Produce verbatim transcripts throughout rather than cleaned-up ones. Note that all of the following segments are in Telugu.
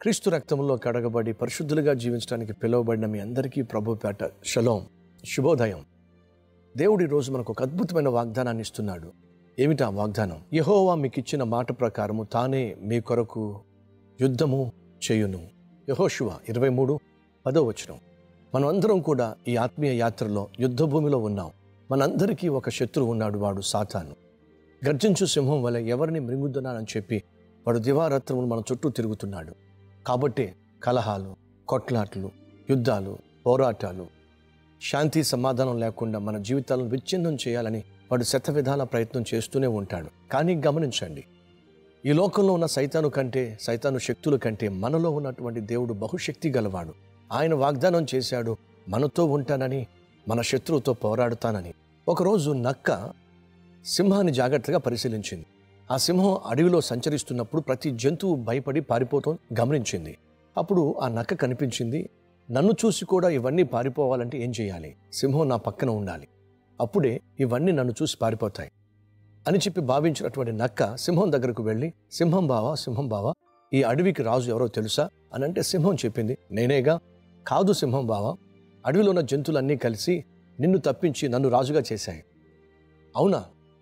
క్రీస్తు రక్తంలో కడగబడి పరిశుద్ధులుగా జీవించడానికి పిలువబడిన మీ అందరికీ ప్రభుపేట షలోం, శుభోదయం. దేవుడి రోజు మనకు ఒక అద్భుతమైన వాగ్దానాన్ని ఇస్తున్నాడు. ఏమిటా వాగ్దానం? యెహోవా మీకు ఇచ్చిన మాట ప్రకారము తానే మీ కొరకు యుద్ధము చేయును. యెహోషువ ఇరవై మూడు పదో వచనం. మనం అందరం కూడా ఈ ఆత్మీయ యాత్రలో యుద్ధ భూమిలో ఉన్నాం. మనందరికీ ఒక శత్రువు ఉన్నాడు, వాడు సాతాను. గర్జించు సింహం వలె ఎవరిని మృంగుతున్నానని చెప్పి వాడు దివారాత్రములు మన చుట్టూ తిరుగుతున్నాడు. కాబట్టి కలహాలు, కొట్లాట్లు, యుద్ధాలు, పోరాటాలు, శాంతి సమాధానం లేకుండా మన జీవితాలను విచ్ఛిన్నం చేయాలని వాడు శతవిధాల ప్రయత్నం చేస్తూనే ఉంటాడు. కానీ గమనించండి, ఈ లోకంలో ఉన్న సైతాను కంటే, సైతాను శక్తుల కంటే మనలో ఉన్నటువంటి దేవుడు బహుశక్తి గలవాడు. ఆయన వాగ్దానం చేశాడు, మనతో ఉంటానని, మన శత్రువుతో పోరాడుతానని. ఒకరోజు నక్క సింహాన్ని జాగ్రత్తగా పరిశీలించింది. ఆ సింహం అడవిలో సంచరిస్తున్నప్పుడు ప్రతి జంతువు భయపడి పారిపోతాం గమనించింది. అప్పుడు ఆ నక్క కనిపించింది, నన్ను చూసి కూడా ఇవన్నీ పారిపోవాలంటే ఏం చేయాలి? సింహం నా పక్కన ఉండాలి, అప్పుడే ఇవన్నీ నన్ను చూసి పారిపోతాయి అని చెప్పి భావించినటువంటి నక్క సింహం దగ్గరకు వెళ్ళి, సింహం బావా, సింహం బావా, ఈ అడవికి రాజు ఎవరో తెలుసా అని అంటే సింహం చెప్పింది, నేనేగా. కాదు సింహం బావా, అడవిలో ఉన్న జంతువులన్నీ కలిసి నిన్ను తప్పించి నన్ను రాజుగా చేశాయి. అవునా?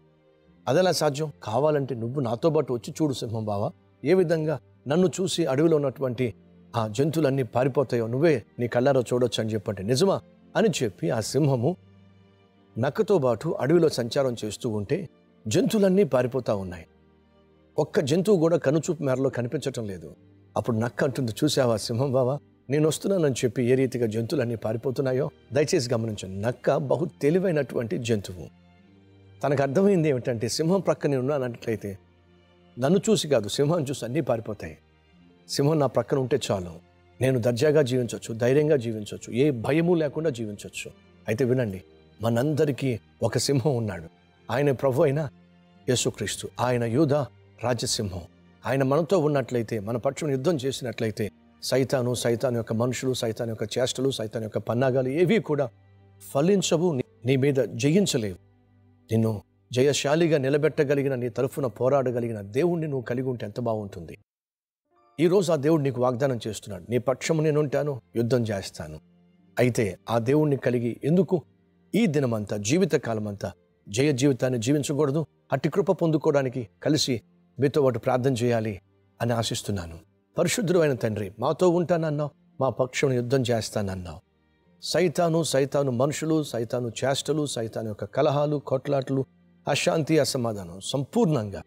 అదెలా సాధ్యం? కావాలంటే నువ్వు నాతో పాటు వచ్చి చూడు సింహం బావా, ఏ విధంగా నన్ను చూసి అడవిలో ఉన్నటువంటి ఆ జంతువులన్నీ పారిపోతాయో నువ్వే నీ కళ్ళారో చూడొచ్చు అని చెప్పంటే, నిజమా అని చెప్పి ఆ సింహము నక్కతో పాటు అడవిలో సంచారం చేస్తూ ఉంటే జంతువులన్నీ పారిపోతూ ఉన్నాయి. ఒక్క జంతువు కూడా కనుచూపు మేరలో కనిపించటం లేదు. అప్పుడు నక్క అంటుంది, చూసావా సింహం బావా, నేను వస్తున్నానని చెప్పి ఏ రీతిగా జంతువులన్నీ పారిపోతున్నాయో. దయచేసి గమనించండి, నక్క బహు తెలివైనటువంటి జంతువు. తనకు అర్థమైంది ఏమిటంటే, సింహం ప్రక్క నేను ఉన్నానట్లయితే నన్ను చూసి కాదు, సింహం చూసి అన్నీ పారిపోతాయి. సింహం నా ప్రక్కన ఉంటే చాలు, నేను దర్జాగా జీవించవచ్చు, ధైర్యంగా జీవించవచ్చు, ఏ భయము లేకుండా జీవించవచ్చు. అయితే వినండి, మనందరికీ ఒక సింహం ఉన్నాడు. ఆయన ప్రభు అయిన యేసుక్రీస్తు. ఆయన యూదా రాజసింహం. ఆయన మనతో ఉన్నట్లయితే, మన పక్షం యుద్ధం చేసినట్లయితే సైతాను, సైతాను యొక్క మనుషులు, సైతాను యొక్క చేష్టలు, సైతాను యొక్క పన్నాగాలు ఏవి కూడా ఫలించవు, నీ మీద జయించలేవు. నిన్ను జయశాలిగా నిలబెట్టగలిగిన, నీ తరఫున పోరాడగలిగిన దేవుణ్ణి నువ్వు కలిగి ఉంటే ఎంత బాగుంటుంది. ఈరోజు ఆ దేవుడు నీకు వాగ్దానం చేస్తున్నాడు, నీ పక్షము నేను ఉంటాను, యుద్ధం చేస్తాను. అయితే ఆ దేవుణ్ణి కలిగి ఎందుకు ఈ దినమంతా, జీవితకాలమంతా జయ జీవితాన్ని జీవించకూడదు? అట్టి కృప పొందుకోవడానికి కలిసి మీతో ఒకటి ప్రార్థన చేయాలి అని ఆశిస్తున్నాను. పరిశుద్ధుడు అయిన తండ్రి, మాతో ఉంటానన్నావు, మా పక్షం యుద్ధం చేస్తానన్నావు. సైతాను, సైతాను మనుషులు, సైతాను చేష్టలు, సైతాను యొక్క కలహాలు, కొట్లాట్లు, అశాంతి, అసమాధానం సంపూర్ణంగా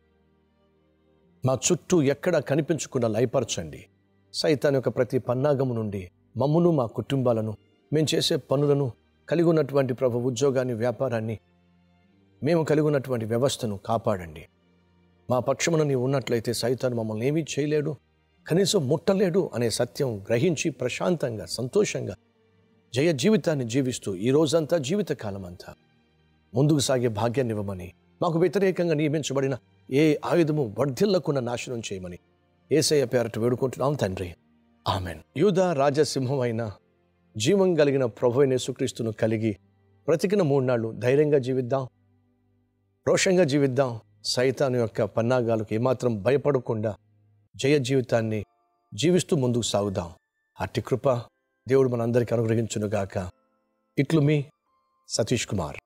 మా చుట్టూ ఎక్కడ కనిపించకుండా లయపరచండి. సైతాను యొక్క ప్రతి పన్నాగము నుండి మమ్మును, మా కుటుంబాలను, మేము చేసే పనులను, కలిగి ఉన్నటువంటి ప్రభు ఉద్యోగాన్ని, వ్యాపారాన్ని, మేము కలిగి ఉన్నటువంటి వ్యవస్థను కాపాడండి. మా పక్షమున నీవు ఉన్నట్లయితే సైతాను మమ్మల్ని ఏమీ చేయలేడు, కనీసం ముట్టలేడు అనే సత్యం గ్రహించి ప్రశాంతంగా, సంతోషంగా జయ జీవితాన్ని జీవిస్తూ ఈ రోజంతా, జీవితకాలం అంతా ముందుకు సాగే భాగ్యాన్ని ఇవ్వమని, మాకు వ్యతిరేకంగా నియమించబడిన ఏ ఆయుధము వర్ధిల్లకుండా నాశనం చేయమని యేసయ్య పేరట వేడుకుంటున్నాం తండ్రి, ఆమెన్. యూదా రాజసింహం అయిన జీవం కలిగిన ప్రభువైన యేసుక్రీస్తును కలిగి బ్రతికిన మూడు నాళ్ళు ధైర్యంగా జీవిద్దాం, రోషంగా జీవిద్దాం. సైతాను యొక్క పన్నాగాలకు ఏమాత్రం భయపడకుండా జయ జీవితాన్ని జీవిస్తూ ముందుకు సాగుదాం. అట్టి కృప దేవుడు మనందరికీ అనుగ్రహించునుగాక. ఇట్లు మీ సతీష్ కుమార్.